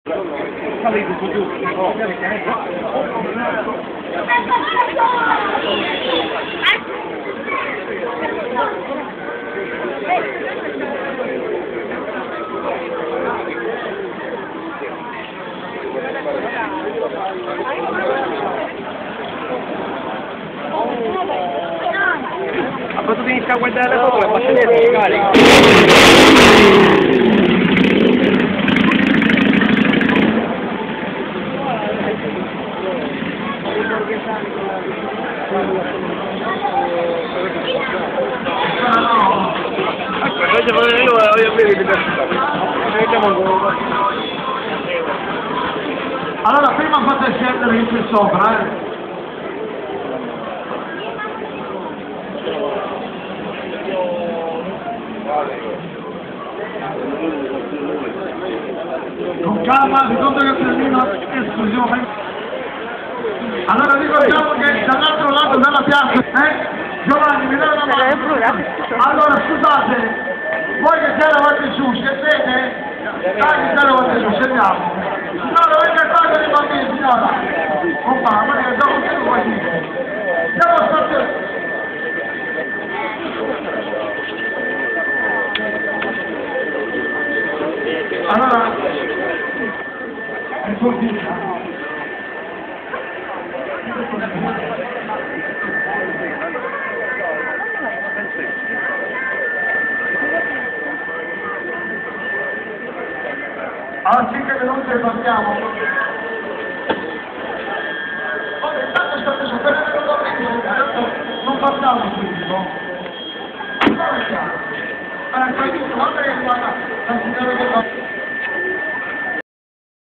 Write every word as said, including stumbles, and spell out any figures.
Salite su giù. Ma quando finisci a guardare la foto, faccio vedere che carica. Allora prima fate scendere in qui sopra, eh. Con calma, ricordo che termino esclusione. Allora ricordiamo che dall'altro lato della piazza, eh? Giovanni, mi dai una mano? Allora scusate, voi che siete eravate su, scendete? Dai che siete eravate su, scendiamo. Signora, venga qua con i bambini, signora. Compa, ma che siamo tutti qua qui. Siamo stati... Allora, è così. Allora cinque minuti e partiamo. Vabbè, intanto state su, per non partiamo subito. Allora, quindi, guarda che guarda, la signora che va.